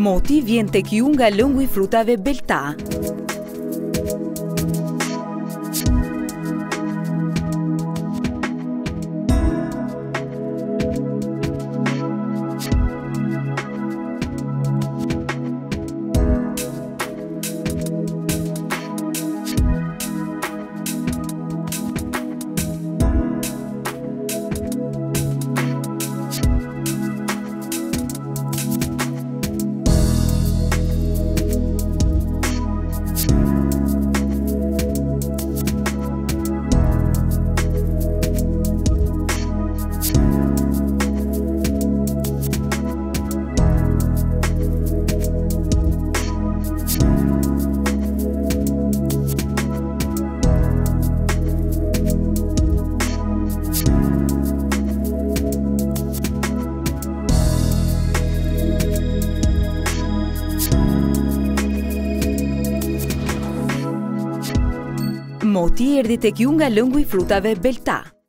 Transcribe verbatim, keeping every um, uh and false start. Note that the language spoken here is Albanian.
Moti vjen tek ju nga lëngu i frutave Belta. Moti erdhi tek ju nga lëngu i frutave Belta.